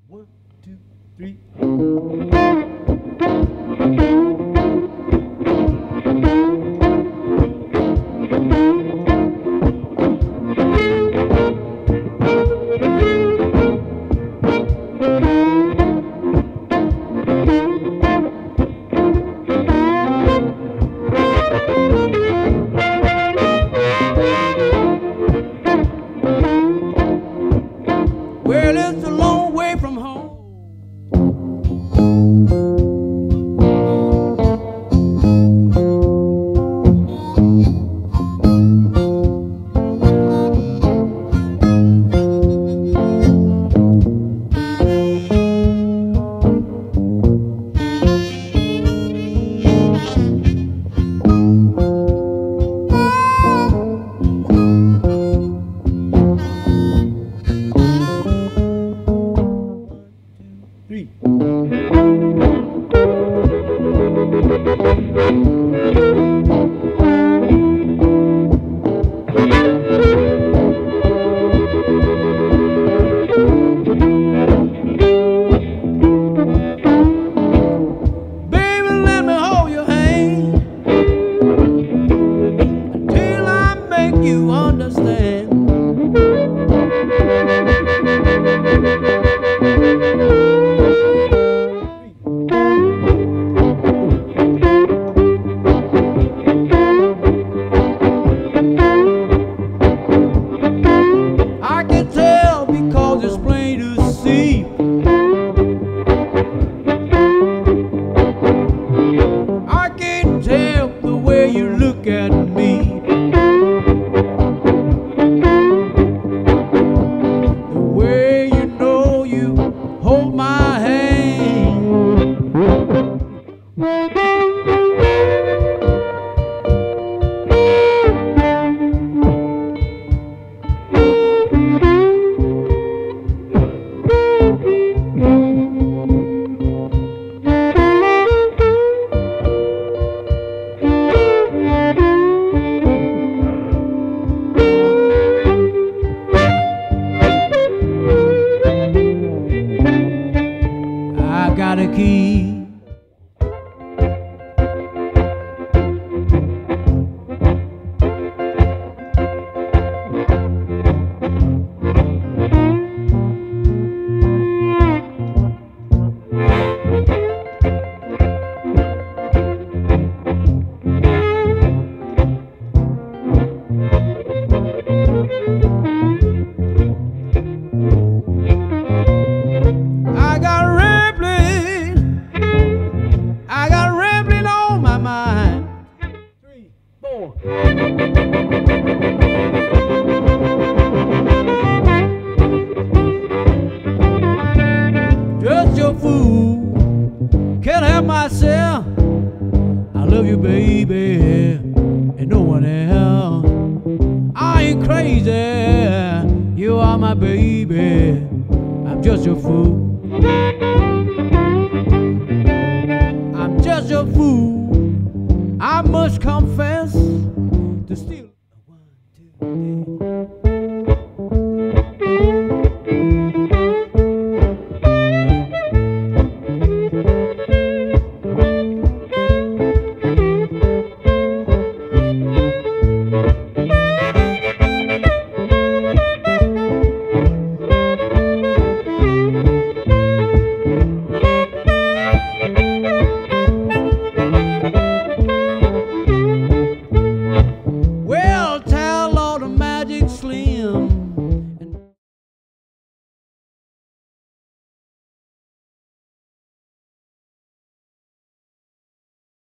1, 2, 3. Well, it's a long way from home. Three. Baby, let me hold your hand until I make you understand. I can tell because it's plain to see. I can tell the way you look at me, the way you know you hold my hand. I got a key. I got rambling on my mind. 3, 4. Just your fool, can't help myself. I love you, baby, and no one else. I ain't crazy, you are my baby. I'm just your fool. I'm just a fool. I must confess to steal.